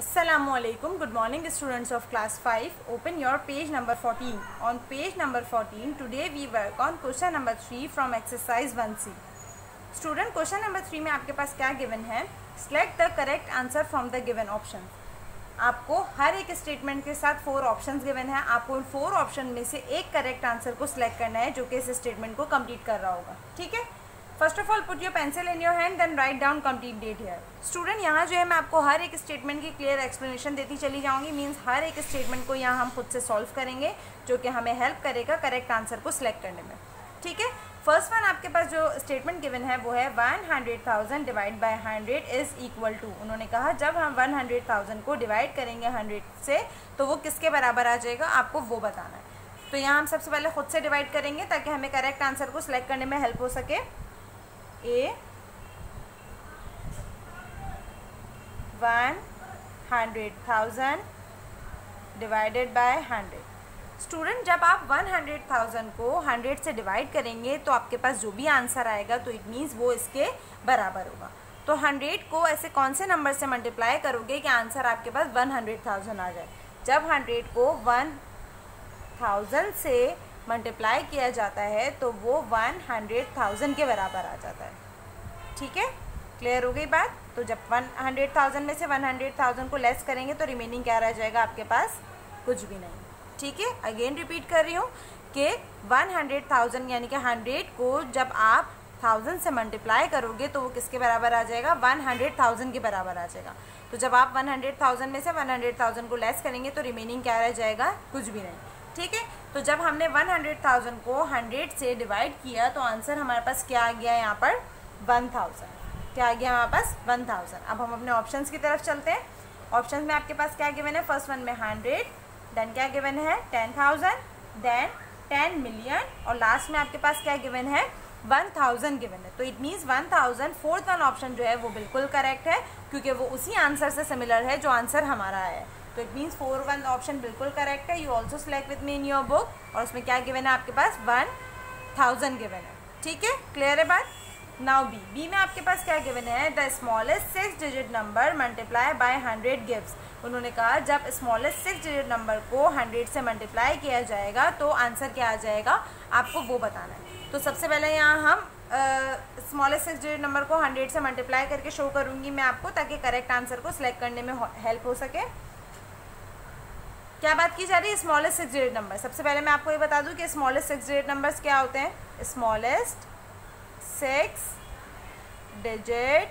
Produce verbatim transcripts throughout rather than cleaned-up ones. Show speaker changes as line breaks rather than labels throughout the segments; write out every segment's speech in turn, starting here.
Assalamualaikum. Good morning, students of class five. Open your page number fourteen. On page number fourteen, today we work on question number three from exercise one C. Student, question number three में आपके पास क्या given है? Select the correct answer from the given option. आपको हर एक statement के साथ four options given है. आपको उन फोर ऑप्शन में से एक करेक्ट आंसर को सिलेक्ट करना है जो कि इस स्टेटमेंट को कंप्लीट कर रहा होगा. ठीक है. First of all put your pencil in your hand, then write down complete date here. Student, यहाँ जो है मैं आपको हर एक स्टेटमेंट की क्लियर एक्सप्लेनेशन देती चली जाऊंगी. मीन्स हर एक स्टेटमेंट को यहाँ हम खुद से सॉल्व करेंगे जो कि हमें हेल्प करेगा करेक्ट आंसर को सिलेक्ट करने में. ठीक है. फर्स्ट वन आपके पास जो स्टेटमेंट गिवन है वो है one hundred thousand divide by hundred is equal to. उन्होंने कहा जब हम वन हंड्रेड थाउजेंड को डिवाइड करेंगे हंड्रेड से तो वो किसके बराबर आ जाएगा, आपको वो बताना है. तो यहाँ हम सबसे पहले खुद से डिवाइड करेंगे ताकि हमें करेक्ट आंसर को सिलेक्ट करने में हेल्प हो सके. A one hundred thousand divided by hundred. Student, जब आप वन हंड्रेड थाउजेंड को हंड्रेड से डिवाइड करेंगे तो आपके पास जो भी आंसर आएगा तो इट मीन्स वो इसके बराबर होगा. तो हंड्रेड को ऐसे कौन से नंबर से मल्टीप्लाई करोगे कि आंसर आपके पास वन हंड्रेड थाउजेंड आ जाए. जब हंड्रेड को वन थाउजेंड से मल्टीप्लाई किया जाता है तो वो वन हंड्रेड थाउजेंड के बराबर आ जाता है. ठीक है. क्लियर हो गई बात. तो जब वन हंड्रेड थाउजेंड में से वन हंड्रेड थाउजेंड को लेस करेंगे तो रिमेनिंग क्या रह जाएगा आपके पास, कुछ भी नहीं. ठीक है. अगेन रिपीट कर रही हूँ कि वन हंड्रेड थाउजेंड यानी कि हंड्रेड को जब आप थाउजेंड से मल्टीप्लाई करोगे तो वो किसके बराबर आ जाएगा, वन हंड्रेड थाउजेंड के बराबर आ जाएगा. तो जब आप वन हंड्रेड थाउजेंड में से वन हंड्रेड थाउजेंड को लेस करेंगे तो रिमेनिंग क्या रह जाएगा, कुछ भी नहीं. ठीक है. तो जब हमने वन हंड्रेड थाउजेंड को हंड्रेड से डिवाइड किया तो आंसर हमारे पास क्या आ गया, यहाँ पर वन थाउजेंड. क्या आ गया हमारे पास, वन थाउजेंड. अब हम अपने ऑप्शंस की तरफ चलते हैं. ऑप्शंस में आपके पास क्या गिवन है, फर्स्ट वन में हंड्रेड, देन क्या गिवन है ten thousand, then ten million और लास्ट में आपके पास क्या गिवन है, वन थाउजेंड गिवन है. तो it means one thousand. Fourth one option जो है वो बिल्कुल करेक्ट है क्योंकि वो उसी आंसर से सिमिलर है जो आंसर हमारा है. तो it means four one option बिल्कुल करेक्ट है. You also select with me in your book. और उसमें क्या गिवन है आपके पास, वन थाउजेंड गिवन है. ठीक है. क्लियर है बात. Now B. बी में आपके पास क्या गिवन है, the smallest six digit number multiply by hundred gives. उन्होंने कहा जब स्मॉलेस्ट सिक्स डिजिट नंबर को हंड्रेड से मल्टीप्लाई किया जाएगा तो आंसर क्या आ जाएगा, आपको वो बताना है. तो सबसे पहले यहाँ हम स्मॉलेस्ट सिक्स डिजिट नंबर को हंड्रेड से मल्टीप्लाई करके शो करूँगी मैं आपको ताकि करेक्ट आंसर को सिलेक्ट करने में हेल्प हो सके. क्या बात की जा रही है, स्मॉलेस्ट सिक्स डिजिट नंबर. सबसे पहले मैं आपको ये बता दूं कि स्मॉलेस्ट सिक्स डिजिट नंबर्स क्या होते हैं. स्मॉलेस्ट सिक्स डिजिट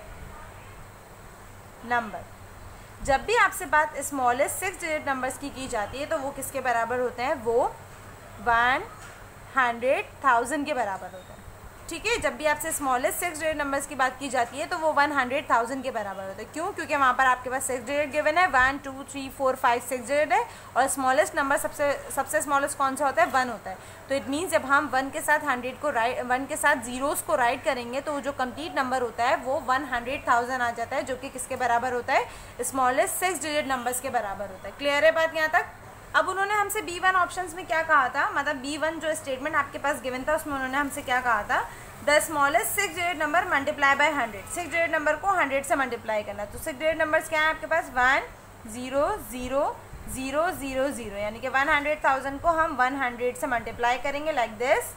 नंबर, जब भी आपसे बात स्मॉलेस्ट सिक्स डिजिट नंबर्स की की जाती है तो वो किसके बराबर होते हैं, वो वन हंड्रेड थाउजेंड के बराबर होते हैं. ठीक है. जब भी आपसे स्मॉलेस्ट सिक्स डिजिट नंबर्स की बात की जाती है तो वो वन हंड्रेड थाउजेंड के बराबर होते हैं. क्यों, क्योंकि वहाँ पर आपके पास सिक्स डिजिट गिवन है, one two three four five six digit है और स्मॉलेस्ट नंबर सबसे सबसे स्मॉलेस्ट कौन सा होता है, वन होता है. तो इट मीन्स जब हम वन के साथ हंड्रेड को राइट वन के साथ जीरोस को राइट करेंगे तो जो कंप्लीट नंबर होता है वो वन हंड्रेड थाउजेंड आ जाता है जो कि किसके बराबर होता है, स्मॉलेस्ट सिक्स डिजिट नंबर्स के बराबर होता है. क्लियर है बात यहाँ तक. अब उन्होंने हमसे बी वन ऑप्शंस में क्या कहा था, मतलब बी वन जो स्टेटमेंट आपके पास गिवन था उसमें उन्होंने हमसे क्या कहा था, the smallest six digit number multiply by hundred. Six digit number को हंड्रेड से मल्टीप्लाई करना. तो सिक्स डिजिट नंबर्स क्या है आपके पास, one zero zero zero zero zero, यानी कि वन हंड्रेड थाउजेंड को हम वन हंड्रेड से मल्टीप्लाई करेंगे लाइक दिस.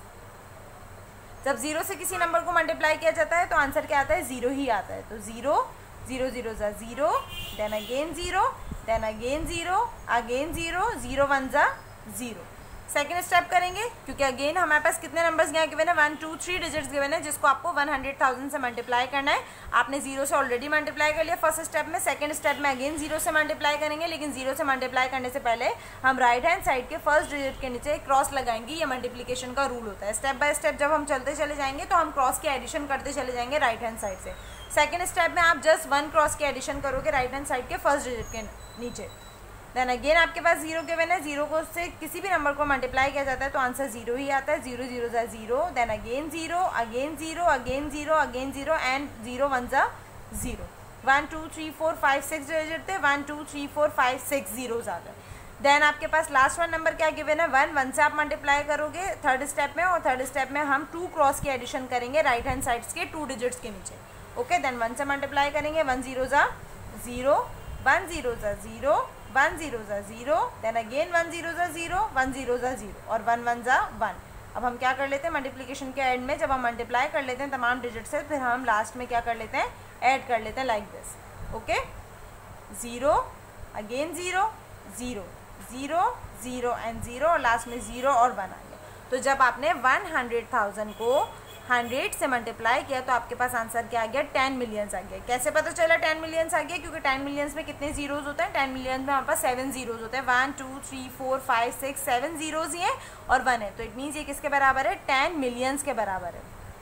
जब जीरो से किसी नंबर को मल्टीप्लाई किया जाता है तो आंसर क्या आता है, जीरो ही आता है. तो जीरो जीरो जीरो ज़ा zero, then again zero, then again zero, again zero, zero one ज़ा जीरो. सेकेंड स्टेप करेंगे क्योंकि अगेन हमारे पास कितने नंबर्स यहाँ गिवन है, one two three digits given है जिसको आपको वन हंड्रेड थाउजेंड से मल्टीप्लाई करना है. आपने जीरो से ऑलरेडी मल्टीप्लाई कर लिया फर्स्ट स्टेप में. सेकंड स्टेप में अगेन जीरो से मल्टीप्लाई करेंगे, लेकिन जीरो से मल्टीप्लाई करने से पहले हम राइट हैंड साइड के फर्स्ट डिजिट के नीचे क्रॉस लगाएंगे. ये मल्टीप्लीकेशन का रूल होता है. स्टेप बाय स्टेप जब हम चलते चले जाएंगे तो हम क्रॉस की एडिशन करते चले जाएंगे राइट हैंड साइड से. सेकेंड स्टेप में आप जस्ट वन क्रॉस की एडिशन करोगे राइट हैंड साइड के फर्स्ट डिजिट के नीचे. देन अगेन आपके पास जीरो गिवन है, जीरो को से किसी भी नंबर को मल्टीप्लाई किया जाता है तो आंसर जीरो ही आता है. जीरो जीरो ज़ा zero, then again zero, again zero, again zero, again zero and zero one ज़ा zero. One two three four five six digit थे, one two three four five six zeros आ गए. Then आपके पास last one number क्या given है, one. One से आप मल्टीप्लाई करोगे थर्ड स्टेप में और थर्ड स्टेप में हम टू क्रॉस की एडिशन करेंगे राइट हैंड साइड्स के टू डिजिट्स के नीचे. ओके. देन वन से मल्टीप्लाई करेंगे, वन जीरो ज़ा ज़ीरो, वन जीरो ज़ा ज़ीरो, वन जीरो ज़ा zero, then again one zero ज़ा ज़ीरो, वन जीरो ज़ा ज़ीरो और वन वन ज़ा वन। अब हम क्या कर लेते हैं मल्टीप्लिकेशन के एंड में, जब हम मल्टीप्लाई कर लेते हैं तमाम डिजिट से, फिर हम लास्ट में क्या कर लेते हैं, ऐड कर लेते हैं like this. Okay, zero again zero, zero zero zero and zero और लास्ट में ज़ीरो और वन आ गया। तो जब आपने वन हंड्रेड थाउजेंड को हंड्रेड से मल्टीप्लाई किया तो आपके पास आंसर क्या आ गया, टेन मिलियंस आ गया। कैसे पता चला टेन मिलियंस आ गया, क्योंकि टेन मिलियंस में कितने जीरोज़ होते हैं, टेन मिलियंस में हमारे पास सेवन जीरोज़ होते हैं, one two three four five six seven zeros ही हैं और वन है, तो इट मीन्स ये किसके बराबर है, टेन मिलियंस के बराबर है।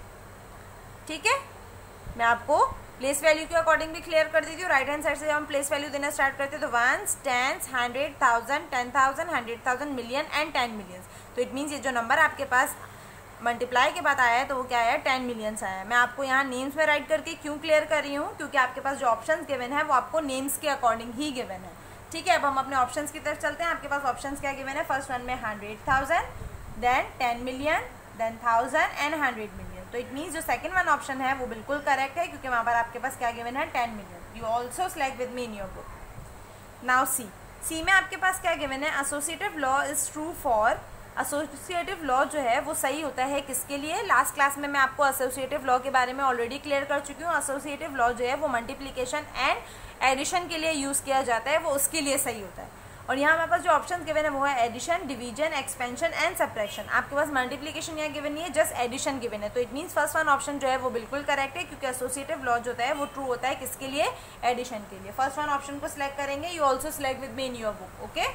ठीक है, मैं आपको प्लेस वैल्यू के अकॉर्डिंग भी क्लियर कर देती हूँ। राइट हैंड साइड से जब हम प्लेस वैल्यू देना स्टार्ट करते हैं तो ones, tens, hundred, thousand, ten thousand, hundred thousand, million and ten millions. तो इट मीन्स ये जो नंबर आपके पास मल्टीप्लाई के बाद आया है तो वो क्या आया, टेन मिलियंस आया है। मैं आपको यहाँ नेम्स में राइट करके क्यों क्लियर कर रही हूँ, क्योंकि आपके पास जो ऑप्शंस गिवन है वो आपको नेम्स के अकॉर्डिंग ही गिवन है। ठीक है, अब हम अपने ऑप्शंस की तरफ चलते हैं। आपके पास ऑप्शंस क्या गिवन है, फर्स्ट वन में hundred thousand, then ten million, then thousand and hundred million. तो इट मीन्स जो सेकंड वन ऑप्शन है वो बिल्कुल करेक्ट है, क्योंकि वहाँ पर आपके पास क्या गिवन है, ten million. You also select with me in your book. Now C, C में आपके पास क्या गिवन है, associative law is true for, associative law जो है वो सही होता है किसके लिए, लास्ट क्लास में मैं आपको एसोसिएटिव लॉ के बारे में ऑलरेडी क्लियर कर चुकी हूँ। एसोसिएटिव लॉ जो है वो मल्टीप्लिकेशन एंड एडिशन के लिए यूज़ किया जाता है, वो उसके लिए सही होता है। और यहाँ हमारे पास जो ऑप्शन गिवन है वो है addition, division, expansion and subtraction. आपके पास मल्टीप्लिकेशन यहाँ गिवन नहीं है, जस्ट एडिशन गिवन है। तो it means first one option जो है वो बिल्कुल करेक्ट है, क्योंकि एसोसिएटिव लॉ जो होता है वो ट्रू होता है किसके लिए, एडिशन के लिए। फर्स्ट वन ऑप्शन को सिलेक्ट करेंगे। You also select with me in your book. Okay,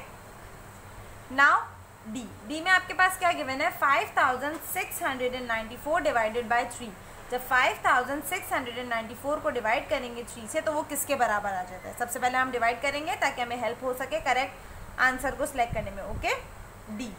now D, D में आपके पास क्या गिवन है, five thousand six hundred ninety four divided by three. जब five thousand six hundred ninety four को divide करेंगे थ्री से तो वो किसके बराबर आ जाता है। सबसे पहले हम डिवाइड करेंगे ताकि हमें हेल्प हो सके करेक्ट आंसर को सिलेक्ट करने में। ओके, डी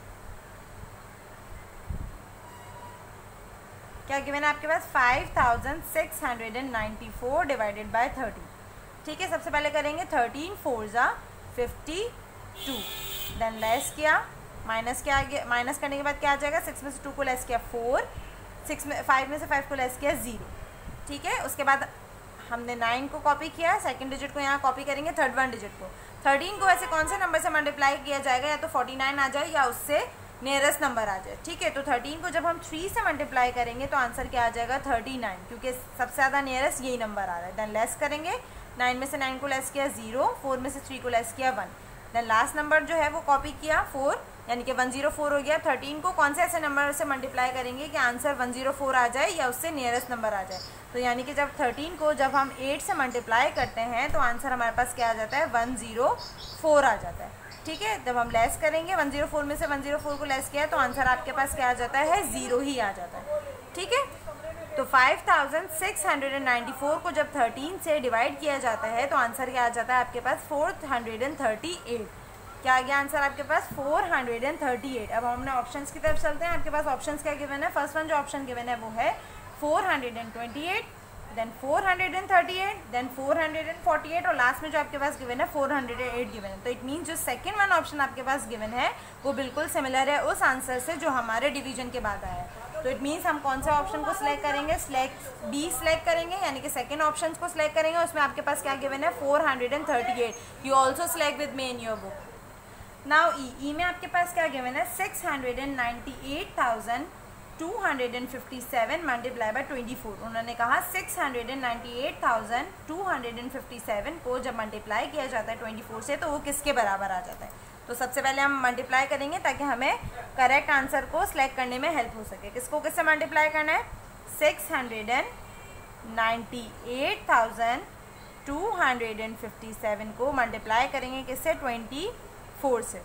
क्या गिवन है आपके पास, five thousand six hundred ninety four divided by thirty. ठीक है, सबसे पहले करेंगे थर्टीन फोर ज़ा फिफ्टी टू, देन लेस किया, माइनस क्या आ गया, माइनस करने के बाद क्या आ जाएगा, सिक्स में से टू को लेस किया फोर, सिक्स में फाइव में से फाइव को लेस किया ज़ीरो। ठीक है, उसके बाद हमने नाइन को कॉपी किया, सेकंड डिजिट को यहाँ कॉपी करेंगे, थर्ड वन डिजिट को। थर्टीन को ऐसे कौन से नंबर से मल्टीप्लाई किया जाएगा, या तो फोर्टी नाइन आ जाए या उससे नियरेस्ट नंबर आ जाए। ठीक है, तो थर्टीन को जब हम थ्री से मल्टीप्लाई करेंगे तो आंसर क्या आ जाएगा, थर्टी नाइन, क्योंकि सबसे ज़्यादा नियरेस्ट यही नंबर आ रहा है। देन लेस करेंगे, नाइन में से नाइन को लेस किया ज़ीरो, फोर में से थ्री को लेस किया वन, देन लास्ट नंबर जो है वो कॉपी किया फोर, यानी कि वन जीरो फोर हो गया। थर्टीन को कौन से ऐसे नंबर से मल्टीप्लाई करेंगे कि आंसर वन जीरो फोर आ जाए या उससे नियरेस्ट नंबर आ जाए। तो यानी कि जब थर्टीन को जब हम एट से मल्टीप्लाई करते हैं तो आंसर हमारे पास क्या आ जाता है, वन जीरो फोर आ जाता है। ठीक है, जब हम लेस करेंगे वन जीरो फोर में से वन जीरो फोर को लेस किया तो आंसर आपके पास क्या आ जाता है, ज़ीरो ही आ जाता है। ठीक है, तो five thousand six hundred ninety four को जब थर्टीन से डिवाइड किया जाता है तो आंसर क्या आ जाता है आपके पास, फोर हंड्रेड थर्टी एट। क्या आ गया आंसर आपके पास, फोर हंड्रेड थर्टी एट। अब हम अपने ऑप्शंस की तरफ चलते हैं। आपके पास ऑप्शंस क्या गिवन है, फर्स्ट वन जो ऑप्शन गिवन है वो है four hundred twenty eight, then four hundred thirty eight, then four hundred forty eight और लास्ट में जो आपके पास गिवन है फोर हंड्रेड एट गिवन है। तो इट मीन्स जो सेकंड वन ऑप्शन आपके पास गिवन है वो बिल्कुल सिमिलर है उस आंसर से जो हमारे डिवीजन के बाद आया है। तो इट मीन्स हम कौन सा ऑप्शन को सिलेक्ट करेंगे, सिलेक्ट बी सिलेक्ट करेंगे, यानी कि सेकंड ऑप्शन को सिलेक्ट करेंगे। उसमें आपके पास क्या गिवन है, four hundred thirty eight. You also select with me in your book. Now E, E में आपके पास क्या गिवन है, six hundred ninety eight thousand two hundred fifty seven multiply by twenty four. उन्होंने कहा six hundred ninety eight thousand two hundred fifty seven को जब multiply किया जाता है ट्वेंटी फोर से तो वो किसके बराबर आ जाता है। तो सबसे पहले हम मल्टीप्लाई करेंगे ताकि हमें करेक्ट आंसर को सिलेक्ट करने में हेल्प हो सके। किसको किससे मल्टीप्लाई करना है, six hundred ninety eight thousand two hundred fifty seven को मल्टीप्लाई करेंगे किससे, ट्वेंटी फोर से।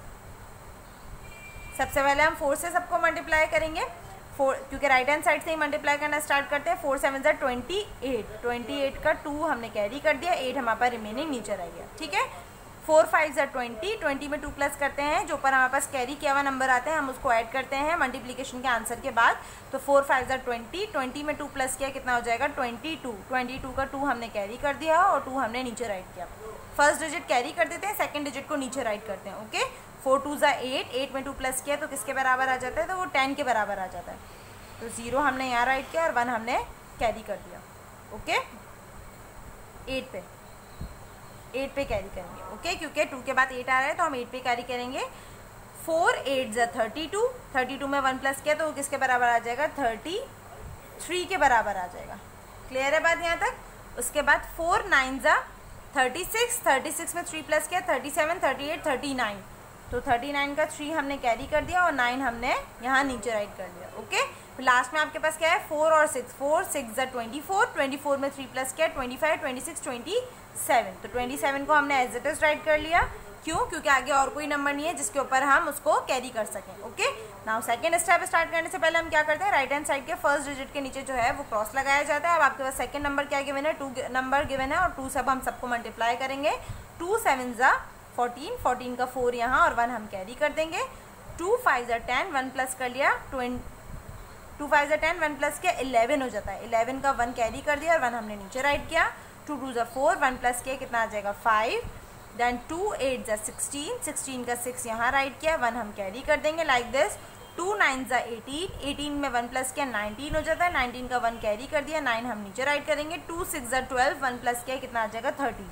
सबसे पहले हम फोर से सबको मल्टीप्लाई करेंगे, फोर क्योंकि राइट हैंड साइड से ही मल्टीप्लाई करना स्टार्ट करते हैं। फोर सेवन ज़ा ट्वेंटी एट, ट्वेंटी एट का टू हमने कैरी कर दिया, एट हमारे पास रिमेनिंग नीचे रह गया। ठीक है, फोर फाइव ज़ा ट्वेंटी, ट्वेंटी में टू प्लस करते हैं, जो ऊपर हमारे पास कैरी किया हुआ नंबर आता है हम उसको ऐड करते हैं मल्टीप्लिकेशन के आंसर के बाद। तो फोर फाइव ज़ा ट्वेंटी, ट्वेंटी में टू प्लस किया कितना हो जाएगा, ट्वेंटी टू, ट्वेंटी टू का टू हमने कैरी कर दिया और टू हमने नीचे राइट किया। फर्स्ट डिजिट कैरी कर देते हैं, सेकंड डिजिट को नीचे राइट करते हैं। ओके, फोर टू ज़ा एट, एट में टू प्लस किया तो किसके बराबर आ जाता है, तो वो टेन के बराबर आ जाता है। तो ज़ीरो हमने यहाँ राइट किया और वन हमने कैरी कर दिया। ओके, एट पे एट पे कैरी करेंगे, ओके, क्योंकि टू के बाद एट आ रहा है तो हम एट पे कैरी करेंगे। फोर एट ज़ा थर्टी टू, थर्टी टू में वन प्लस किया तो वो किसके बराबर आ जाएगा, थर्टी थ्री के बराबर आ जाएगा। क्लियर है बात यहाँ तक? उसके बाद फोर नाइन ज़ा थर्टी सिक्स, थर्टी सिक्स में थ्री प्लस किया thirty seven, thirty eight, thirty nine, तो थर्टी नाइन का थ्री हमने कैरी कर दिया और नाइन हमने यहाँ नीचे राइट कर दिया, ओके। फिर लास्ट में आपके पास क्या है, फोर और सिक्स, फोर सिक्स ज़ा ट्वेंटी फोर, ट्वेंटी फोर में थ्री प्लस किया twenty five, twenty six, twenty seven, तो ट्वेंटी सेवन को हमने एज इट इज राइट कर लिया। क्यों? क्योंकि आगे और कोई नंबर नहीं है जिसके ऊपर हम उसको कैरी कर सकें, okay. Now second step start करने से पहले हम क्या करते हैं, राइट हैंड साइड के फर्स्ट डिजिट के नीचे जो है वो क्रॉस लगाया जाता है। अब आपके पास सेकंड नंबर क्या गिवन है, टू नंबर गिवन है और टू से अब हम सबको मल्टीप्लाई करेंगे। टू सेवन ज़ा फोर्टीन, फोर्टीन का फोर यहाँ और वन हम कैरी कर देंगे। टू फाइव ज़ा टेन, वन प्लस कर लिया ट्वेंटी, टू फाइव ज़ा टेन, वन प्लस किया इलेवन हो जाता है, इलेवन का वन कैरी कर दिया और वन हमने नीचे राइट किया। टू टू ज़ा फोर, वन प्लस किया कितना आ जाएगा, फाइव। देन टू एट ज़ा सिक्सटीन, सिक्सटीन का सिक्स यहाँ राइट किया, वन हम कैरी कर देंगे लाइक दिस। टू नाइन ज़ा एटीन, एटीन में वन प्लस किया नाइनटीन हो जाता है, नाइनटीन का वन कैरी कर दिया, नाइन हम नीचे राइट करेंगे। टू सिक्स ज़ा ट्वेल्व, वन प्लस किया कितना आ जाएगा, थर्टीन।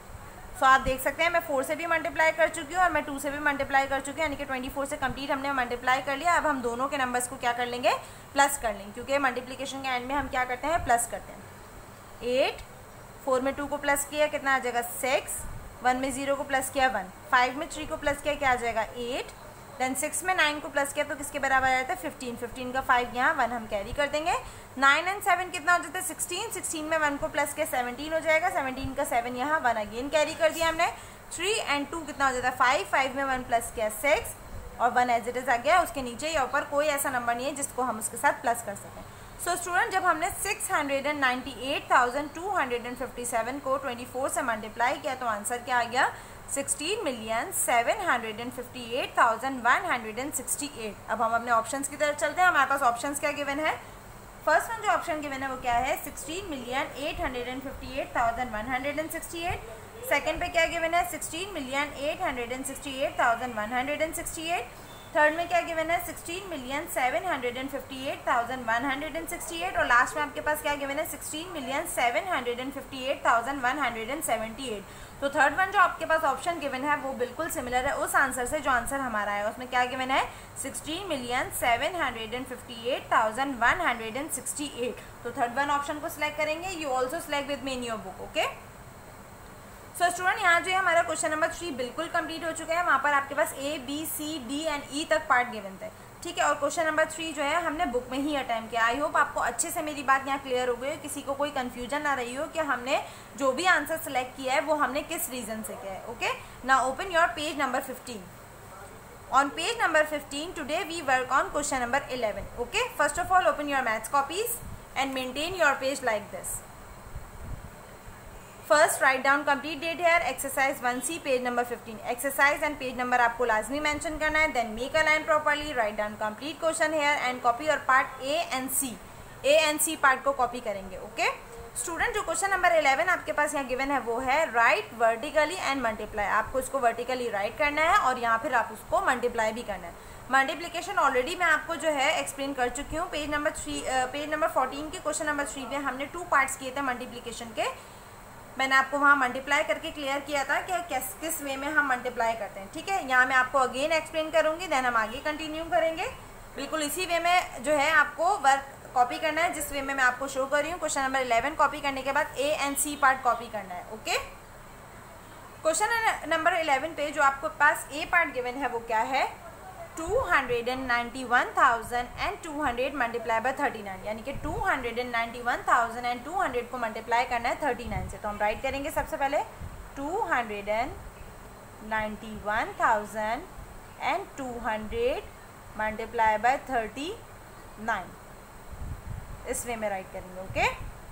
सो आप देख सकते हैं मैं फोर से भी मल्टीप्लाई कर चुकी हूँ और मैं टू से भी मल्टीप्लाई कर चुकी हूँ, यानी कि ट्वेंटी फोर से कंप्लीट हमने मल्टीप्लाई कर लिया। अब हम दोनों के नंबर्स को क्या कर लेंगे, प्लस कर लेंगे, क्योंकि मल्टीप्लिकेशन के एंड में हम क्या करते हैं, प्लस करते हैं। एट, फोर में टू को प्लस किया कितना आ जाएगा, सिक्स, वन में जीरो को प्लस किया वन, फाइव में थ्री को प्लस किया क्या आ जाएगा, एट। देन सिक्स में नाइन को प्लस किया तो किसके बराबर आ जाता है, फिफ्टीन, फिफ्टीन का फाइव यहाँ, वन हम कैरी कर देंगे। नाइन एंड सेवन कितना हो जाता है, सिक्सटीन, सिक्सटीन में वन को प्लस किया सेवनटीन हो जाएगा, सेवनटीन का सेवन यहाँ, वन अगेन कैरी कर दिया हमने। थ्री एंड टू कितना हो जाता है, फाइव, फाइव में वन प्लस किया सिक्स और वन एज इट इज आ गया। उसके नीचे या ऊपर कोई ऐसा नंबर नहीं है जिसको हम उसके साथ प्लस कर सकें। सो so, स्टूडेंट जब हमने six hundred ninety eight thousand two hundred fifty seven को ट्वेंटी फोर से मल्टीप्लाई किया तो आंसर क्या आ गया, sixteen million seven hundred fifty eight thousand one hundred sixty eight. अब हम अपने ऑप्शंस की तरफ चलते हैं। हमारे पास ऑप्शंस क्या गिवन है, फर्स्ट वन जो ऑप्शन गिवन है वो क्या है, sixteen million eight hundred fifty eight thousand one hundred sixty eight. Second पे क्या गिवन है, sixteen million eight hundred sixty eight thousand one hundred sixty eight. Third में क्या गिवन है, sixteen million seven hundred fifty eight thousand one hundred sixty eight. और last में आपके पास क्या गिवन है, sixteen million seven hundred fifty eight thousand one hundred seventy eight. तो थर्ड वन जो आपके पास ऑप्शन गिवन है वो बिल्कुल सिमिलर है उस आंसर से जो आंसर हमारा है। उसमें क्या गिवन है, sixteen million seven hundred fifty eight thousand one hundred sixty eight. तो थर्ड वन ऑप्शन को सिलेक्ट करेंगे। You also select with me in your book, okay. So student यहाँ जो है हमारा क्वेश्चन नंबर थ्री बिल्कुल कंप्लीट हो चुका है। वहाँ पर आपके पास A B C D and E तक पार्ट गिवन थे, ठीक है। और क्वेश्चन नंबर थ्री जो है हमने बुक में ही अटेम्प्ट किया। आई होप आपको अच्छे से मेरी बात यहाँ क्लियर हो गई हो, किसी को कोई कन्फ्यूजन ना रही हो कि हमने जो भी आंसर सेलेक्ट किया है वो हमने किस रीजन से किया है, okay. Now open your page number fifteen. On page number fifteen today we work on question number eleven, okay. First of all open your maths copies and maintain your page like this. First write down complete date here, exercise one C page number fifteen. Exercise and page number आपको लाजमी mention करना है। Then make a line properly, write down complete question here and copy और part A and C. A and C part को copy करेंगे, okay. Student जो question number eleven आपके पास यहाँ गिवन है वो है राइट वर्टिकली एंड मल्टीप्लाई। आपको इसको वर्टिकली राइट करना है और यहाँ फिर आप उसको मल्टीप्लाई भी करना है। मल्टीप्लिकेशन ऑलरेडी मैं आपको जो है एक्सप्लेन कर चुकी हूँ। Page number three page number fourteen के क्वेश्चन नंबर थ्री में हमने टू पार्ट्स किए थे मल्टीप्लिकेशन के। मैंने आपको वहाँ मल्टीप्लाई करके क्लियर किया था कि किस किस वे में हम मल्टीप्लाई करते हैं, ठीक है। यहाँ मैं आपको अगेन एक्सप्लेन करूँगी, देन हम आगे कंटिन्यू करेंगे। बिल्कुल इसी वे में जो है आपको वर्क कॉपी करना है जिस वे में मैं आपको शो कर रही हूँ। क्वेश्चन नंबर इलेवन कॉपी करने के बाद A and C part copy करना है, ओके। क्वेश्चन नंबर इलेवन पे जो आपको पास ए पार्ट गिवन है वो क्या है, two hundred ninety one thousand and two hundred multiply by thirty nine, यानी कि two hundred ninety one thousand and two hundred को मल्टीप्लाई करना है थर्टी नाइन से। तो हम राइट करेंगे सबसे पहले two hundred ninety one thousand and two hundred multiply by thirty nine, इस वे में राइट करेंगे, ओके।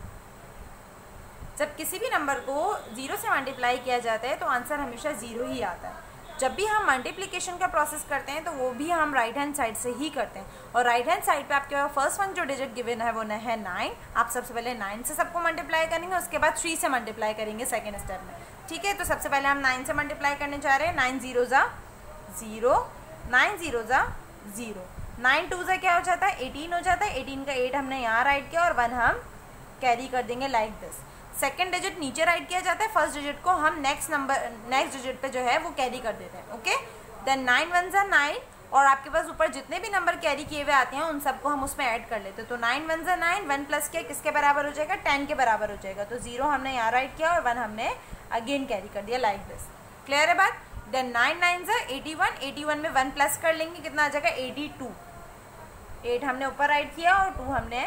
जब किसी भी नंबर को जीरो से मल्टीप्लाई किया जाता है तो आंसर हमेशा जीरो ही आता है। जब भी हम मल्टीप्लिकेशन का प्रोसेस करते हैं तो वो भी हम राइट हैंड साइड से ही करते हैं। और राइट हैंड साइड पे आपके फर्स्ट वन जो डिजिट गिवन है वो है नाइन। आप सबसे पहले नाइन से सबको मल्टीप्लाई करेंगे, उसके बाद थ्री से मल्टीप्लाई करेंगे सेकेंड स्टेप में, ठीक है। तो सबसे पहले हम नाइन से मल्टीप्लाई करने जा रहे हैं। नाइन जीरो ज़ा ज़ीरो, नाइन जीरो ज़ा ज़ीरो, नाइन टू ज़ा क्या हो जाता है, एटीन हो जाता है। एटीन का एट हमने यहाँ राइट किया और वन हम कैरी कर देंगे लाइक दिस। सेकंड डिजिट नीचे राइट किया जाता है, फर्स्ट डिजिट को हम नेक्स्ट नंबर नेक्स्ट डिजिट पे जो है वो कैरी कर देते हैं। ओके, देन नाइन वन ज़ा नाइन, और आपके पास ऊपर जितने भी नंबर कैरी किए हुए आते हैं उन सबको हम उसमें ऐड कर लेते हैं। तो नाइन वन ज़ा नाइन, वन प्लस किया किसके बराबर हो जाएगा, टेन के बराबर हो जाएगा। तो जीरो हमने यहाँ राइट किया और वन हमने अगेन कैरी कर दिया, लाइक दिस। क्लियर है बात। देन नाइन नाइन ज़ा एटी वन, एटी वन में वन प्लस कर लेंगे, कितना आ जाएगा एटी टू। एट हमने ऊपर राइट किया और टू हमने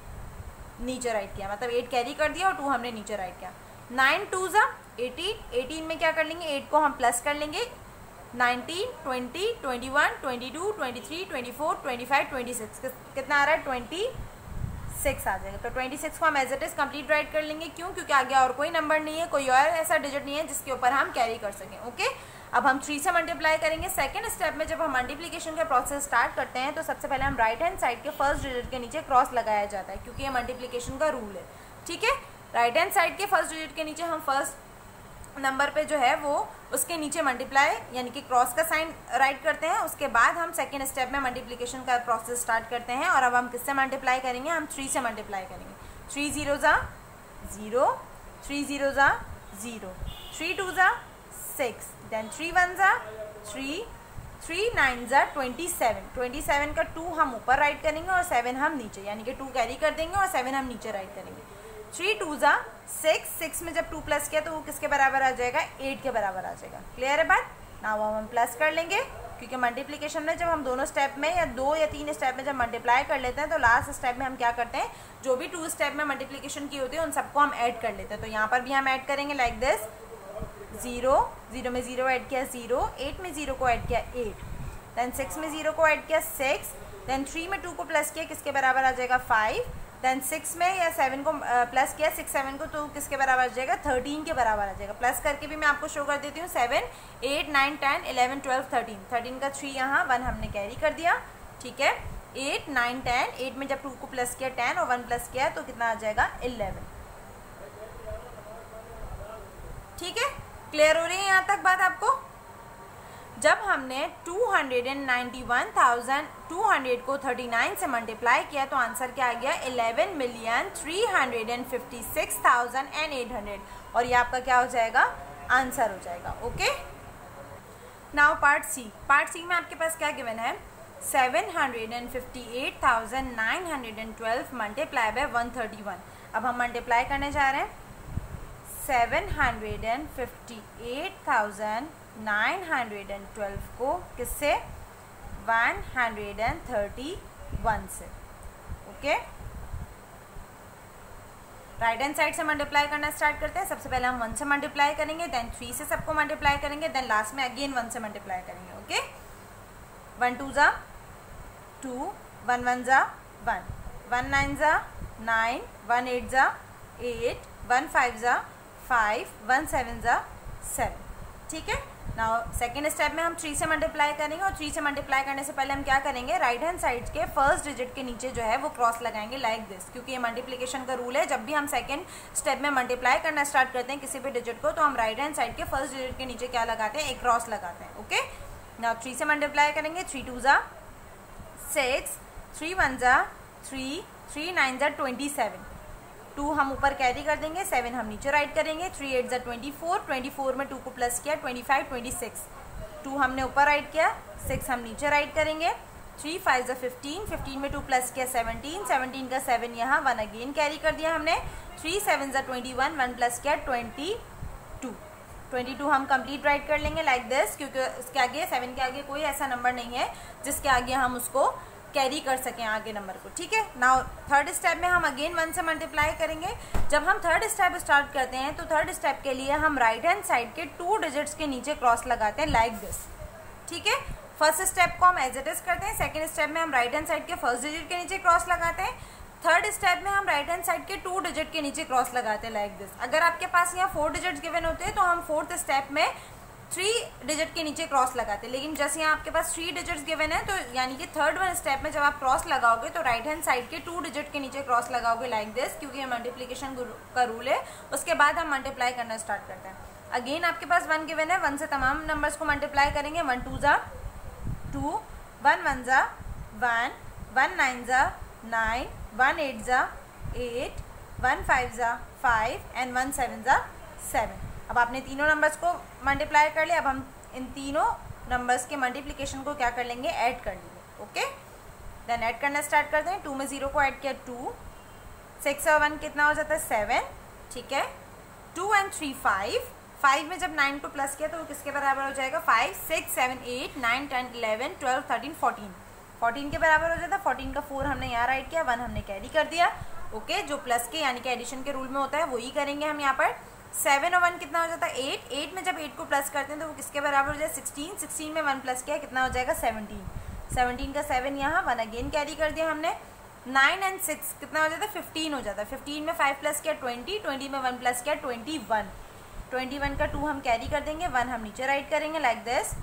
नीचे राइट किया, मतलब एट कैरी कर दिया और टू हमने नीचे राइट किया। नाइन टू ज़ा एटीन, एटीन में क्या कर लेंगे, एट को हम प्लस कर लेंगे, nineteen, twenty, twenty one, twenty two, twenty three, twenty four, twenty five, twenty six, कितना आ रहा है, ट्वेंटी सिक्स आ जाएगा। तो ट्वेंटी सिक्स को हम as it is complete write कर लेंगे, क्यों, क्योंकि आगे और कोई नंबर नहीं है, कोई और ऐसा डिजिट नहीं है जिसके ऊपर हम कैरी कर सकें। ओके, अब हम थ्री से मल्टीप्लाई करेंगे। सेकंड स्टेप में जब हम मल्टीप्लिकेशन का प्रोसेस स्टार्ट करते हैं तो सबसे पहले हम राइट हैंड साइड के फर्स्ट डिजिट के नीचे क्रॉस लगाया जाता है, क्योंकि ये मल्टीप्लिकेशन का रूल है। ठीक है, राइट हैंड साइड के फर्स्ट डिजिट के नीचे हम फर्स्ट नंबर पे जो है वो उसके नीचे मल्टीप्लाई यानी कि क्रॉस का साइन राइट करते हैं। उसके बाद हम सेकेंड स्टेप में मल्टीप्लिकेशन का प्रोसेस स्टार्ट करते हैं। और अब हम किससे मल्टीप्लाई करेंगे, हम थ्री से मल्टीप्लाई करेंगे। थ्री जीरो ज़ा ज़ीरो, थ्री जीरो ज़ा ज़ीरो, थ्री टू ज़ा सिक्स, देन थ्री वन ज़ा थ्री, थ्री नाइन ज़ा ट्वेंटी सेवन, ट्वेंटी सेवन का टू हम ऊपर राइट करेंगे और सेवन हम नीचे, यानी कि टू कैरी कर देंगे और सेवन हम नीचे राइट करेंगे। थ्री टू ज़ा सिक्स, सिक्स में जब टू प्लस किया तो वो किसके बराबर आ जाएगा, एट के बराबर आ जाएगा। क्लियर है बात। ना वो हम प्लस कर लेंगे, क्योंकि मल्टीप्लिकेशन में जब हम दोनों स्टेप में या दो या तीन स्टेप में जब मल्टीप्लाई कर लेते हैं तो लास्ट स्टेप में हम क्या करते हैं, जो भी टू स्टेप में मल्टीप्लिकेशन की होती है उन सबको हम ऐड कर लेते हैं। तो यहाँ पर भी हम ऐड करेंगे लाइक दिस, ज़ीरो, ज़ीरो में ज़ीरो ऐड किया ज़ीरो, एट में ज़ीरो को ऐड किया एट, देन सिक्स में ज़ीरो को ऐड किया सिक्स, देन थ्री में टू को प्लस किया किसके बराबर आ जाएगा फाइव, देन सिक्स में या सेवन को प्लस किया सिक्स सेवन को तो किसके बराबर आ जाएगा, थर्टीन के बराबर आ जाएगा। प्लस करके भी मैं आपको शो कर देती हूँ, seven, eight, nine, ten, eleven, twelve, thirteen, thirteen का थ्री यहाँ वन हमने कैरी कर दिया। ठीक है, एट, नाइन, टेन, एट में जब टू को प्लस किया टेन और वन प्लस किया तो कितना आ जाएगा, इलेवन। ठीक है, क्लियर हो रही है यहाँ तक बात आपको। जब हमने two hundred ninety one thousand two hundred को थर्टी नाइन से मल्टीप्लाई किया तो आंसर क्या आ गया, eleven million three hundred fifty six thousand and eight hundred, और ये आपका क्या हो जाएगा, आंसर हो जाएगा। Okay, now part C. Part C में आपके पास क्या गिवन है, seven hundred fifty eight thousand nine hundred twelve multiply by one thirty one. अब हम मल्टीप्लाई करने जा रहे हैं seven hundred fifty eight thousand nine hundred twelve को किससे, वन हंड्रेड थर्टी वन से। ओके, राइट हैंड साइड से मल्टीप्लाई करना स्टार्ट करते हैं। सबसे पहले हम वन से मल्टीप्लाई करेंगे, देन थ्री से सबको मल्टीप्लाई करेंगे, देन लास्ट में अगेन वन से मल्टीप्लाई करेंगे। ओके, वन टू ज़ा टू, वन वन ज़ा वन, वन नाइन ज़ा नाइन, वन एट ज़ा एट, वन फाइव ज़ा फाइव, वन सेवन ज़ा सेवन। ठीक है, नाउ सेकेंड स्टेप में हम थ्री से मल्टीप्लाई करेंगे और थ्री से मल्टीप्लाई करने से पहले हम क्या करेंगे, राइट हैंड साइड के फर्स्ट डिजिट के नीचे जो है वो क्रॉस लगाएंगे लाइक दिस, क्योंकि ये मल्टीप्लिकेशन का रूल है। जब भी हम सेकेंड स्टेप में मल्टीप्लाई करना स्टार्ट करते हैं किसी भी डिजिट को तो हम राइट हैंड साइड के फर्स्ट डिजिट के नीचे क्या लगाते हैं, एक क्रॉस लगाते हैं। ओके, नाउ थ्री से मल्टीप्लाई करेंगे, थ्री टू ज़ा सिक्स, थ्री वन ज़ा थ्री, थ्री नाइन ज़ा ट्वेंटी सेवन, टू हम ऊपर कैरी कर देंगे, सेवन हम नीचे राइट करेंगे, थ्री एट ज़ा ट्वेंटी फोर, ट्वेंटी फोर में टू को प्लस किया twenty five, twenty six, two हमने ऊपर राइट किया, सिक्स हम नीचे राइट करेंगे, थ्री फाइव ज़ा फिफ्टीन, फिफ्टीन में टू प्लस किया सेवनटीन, सेवनटीन का सेवन यहाँ वन अगेन कैरी कर दिया हमने, थ्री सेवन ज़ा ट्वेंटी वन, वन प्लस किया ट्वेंटी टू, ट्वेंटी टू हम कंप्लीट राइट कर लेंगे लाइक दिस, क्योंकि इसके आगे सेवन के आगे कोई ऐसा नंबर नहीं है जिसके आगे हम उसको कैरी कर सकें आगे नंबर को। ठीक है, नाउ थर्ड स्टेप में हम अगेन वन से मल्टीप्लाई करेंगे। जब हम थर्ड स्टेप स्टार्ट करते हैं तो थर्ड स्टेप के लिए हम राइट हैंड साइड के टू डिजिट्स के नीचे क्रॉस लगाते हैं लाइक दिस। ठीक है, फर्स्ट स्टेप को हम एज इट इज करते हैं, सेकेंड स्टेप में हम राइट हैंड साइड के फर्स्ट डिजिट के नीचे क्रॉस लगाते हैं, थर्ड स्टेप में हम राइट हैंड साइड के टू डिजिट के नीचे क्रॉस लगाते हैं लाइक दिस। अगर आपके पास यहाँ फोर डिजिट्स गिवन होते हैं तो हम फोर्थ स्टेप में थ्री डिजिट के नीचे क्रॉस लगाते हैं, लेकिन जैसे यहाँ आपके पास थ्री डिजिट्स गिवन है तो यानी कि थर्ड वन स्टेप में जब आप क्रॉस लगाओगे तो राइट हैंड साइड के टू डिजिट के नीचे क्रॉस लगाओगे लाइक दिस, क्योंकि ये मल्टीप्लिकेशन का रूल है। उसके बाद हम मल्टीप्लाई करना स्टार्ट करते हैं। अगेन आपके पास वन गिवन है, वन से तमाम नंबर्स को मल्टीप्लाई करेंगे, वन टू ज़ा टू, वन वन ज़ा वन, वन नाइन ज़ा नाइन, वन एट ज़ा एट, वन फाइव ज़ा फाइव एंड वन सेवन ज़ा सेवन। अब आपने तीनों नंबर्स को मल्टीप्लाई कर लिया। अब हम इन तीनों नंबर्स के मल्टीप्लिकेशन को क्या कर लेंगे, ऐड कर लेंगे। ओके, देन ऐड करना स्टार्ट करते हैं। टू में ज़ीरो को ऐड किया टू, सिक्स और वन कितना हो जाता है सेवन, ठीक है। Two and three five, five में जब नाइन को प्लस किया तो वो किसके बराबर हो जाएगा, five six seven eight nine ten eleven twelve thirteen fourteen, fourteen के बराबर हो जाता है। फोर्टीन का फोर हमने यहाँ राइट किया, वन हमने कैरी कर दिया। ओके, जो प्लस के यानी कि एडिशन के रूल में होता है वही करेंगे हम यहाँ पर। सेवन और वन कितना हो जाता है एट, एट में जब एट को प्लस करते हैं तो वो किसके बराबर हो जाए सिक्सटीन, सिक्सटीन में वन प्लस किया कितना हो जाएगा सेवनटीन, सेवनटीन का सेवन यहाँ, वन अगेन कैरी कर दिया हमने। नाइन एंड सिक्स कितना हो जाता है फिफ्टीन हो जाता है, फिफ्टीन में फाइव प्लस किया ट्वेंटी, ट्वेंटी में वन प्लस किया ट्वेंटी वन, ट्वेंटी वन का टू हम कैरी कर देंगे, वन हम नीचे राइट करेंगे लाइक दिस।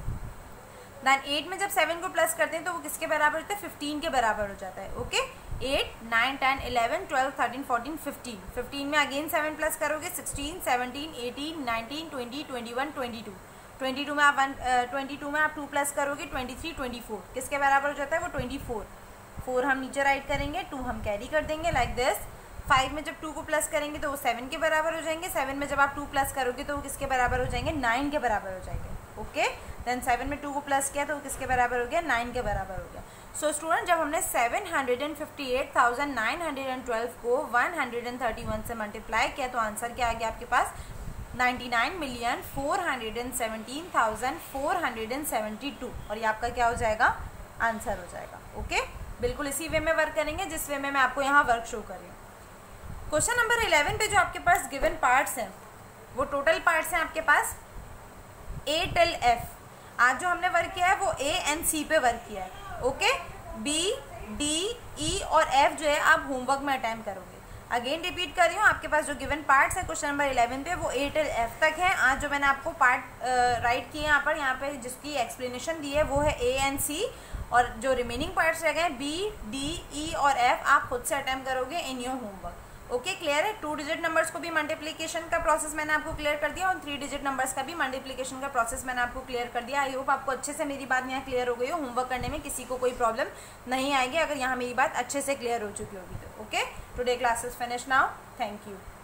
दैन एट में जब सेवन को प्लस करते हैं तो वो किसके बराबर होता है, फिफ्टीन के बराबर हो जाता है। Okay, eight nine ten eleven twelve thirteen fourteen fifteen, fifteen में अगेन सेवन प्लस करोगे sixteen seventeen eighteen nineteen twenty twenty one twenty two, twenty two में आप वन ट्वेंटी टू में आप टू प्लस करोगे ट्वेंटी थ्री ट्वेंटी फोर, किसके बराबर हो जाता है वो ट्वेंटी फोर, फोर हम नीचे राइट करेंगे, टू हम कैरी कर देंगे लाइक दिस। फाइव में जब टू को प्लस करेंगे तो वो सेवन के बराबर हो जाएंगे, सेवन में जब आप टू प्लस करोगे तो वो किसके बराबर हो जाएंगे, नाइन के बराबर हो जाएंगे। ओके, देन सेवन में टू को प्लस किया तो वो किसके बराबर हो गया, नाइन के बराबर हो गया। सो स्टूडेंट, जब हमने seven hundred and fifty eight thousand nine hundred and twelve को one hundred and thirty one से मल्टीप्लाई किया तो आंसर क्या आ गया आपके पास, ninety nine million four hundred and seventeen thousand four hundred and seventy two, और ये आपका क्या हो जाएगा, आंसर हो जाएगा। ओके, बिल्कुल इसी वे में वर्क करेंगे जिस वे में मैं आपको यहाँ वर्क शो कर रही हूँ। क्वेश्चन नंबर इलेवन पे जो आपके पास गिवन पार्ट्स हैं वो टोटल पार्ट्स हैं आपके पास ए टिल एफ। आज जो हमने वर्क किया है वो ए एंड सी पे वर्क किया है। ओके, बी डी ई और एफ जो है आप होमवर्क में अटेम्प्ट करोगे। अगेन रिपीट कर रही हूँ, आपके पास जो गिवन पार्ट्स है क्वेश्चन नंबर इलेवन पे वो ए टिल एफ तक है। आज जो मैंने आपको पार्ट राइट किए यहाँ पर, यहाँ पे जिसकी एक्सप्लेनेशन दी है वो है ए एंड सी, और जो रिमेनिंग पार्ट्स रह गए बी डी ई और एफ आप खुद से अटेम्प्ट करोगे in your homework. Okay, clear है। टू डिजिट नंबर्स को भी मल्टीप्लिकेशन का प्रोसेस मैंने आपको क्लियर कर दिया और थ्री डिजिट नंबर्स का भी मल्टीप्लिकेशन का प्रोसेस मैंने आपको क्लियर कर दिया। आई होप आपको अच्छे से मेरी बात यहाँ क्लियर हो गई हो, होमवर्क करने में किसी को कोई प्रॉब्लम नहीं आएगी अगर यहाँ मेरी बात अच्छे से क्लियर हो चुकी होगी तो। Okay, today class is finish now, thank you.